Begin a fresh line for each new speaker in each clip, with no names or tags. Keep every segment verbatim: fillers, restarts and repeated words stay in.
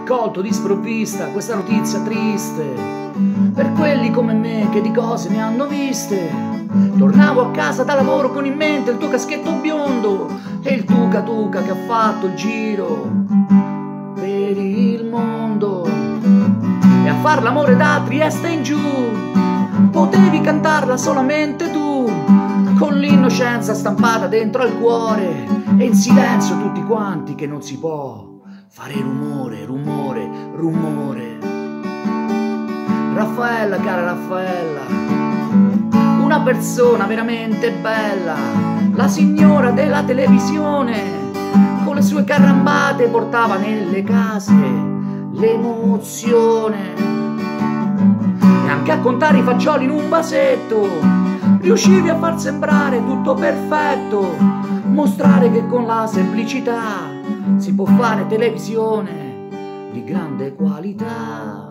colto di sprovvista questa notizia triste per quelli come me che di cose ne hanno viste. Tornavo a casa da lavoro con in mente il tuo caschetto biondo e il tuca tuca che ha fatto il giro per il mondo. E a far l'amore da Trieste in giù potevi cantarla solamente tu, con l'innocenza stampata dentro al cuore e in silenzio tutti quanti che non si può fare rumore, rumore, rumore. Raffaella, cara Raffaella, una persona veramente bella, la signora della televisione, con le sue carambate portava nelle case l'emozione. E anche a contare i fagioli in un vasetto riuscivi a far sembrare tutto perfetto, mostrare che con la semplicità si può fare televisione di grande qualità.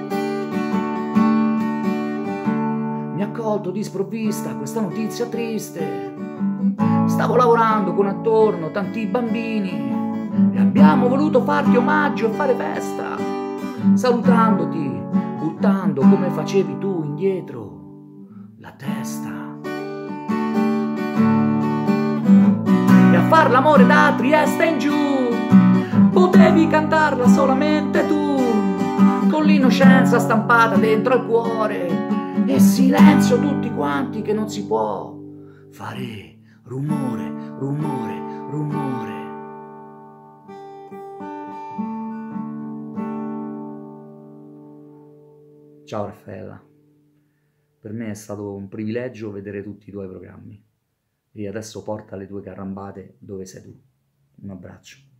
Mi ha colto di sprovvista questa notizia triste. Stavo lavorando con attorno tanti bambini e abbiamo voluto farti omaggio e fare festa, salutandoti, buttando come facevi tu indietro la testa. E a far l'amore da Trieste in giù potevi cantarla solamente tu, con l'innocenza stampata dentro al cuore e silenzio tutti quanti che non si può fare rumore, rumore, rumore. Ciao Raffaella, per me è stato un privilegio vedere tutti i tuoi programmi e adesso porta le tue carambate dove sei tu. Un abbraccio.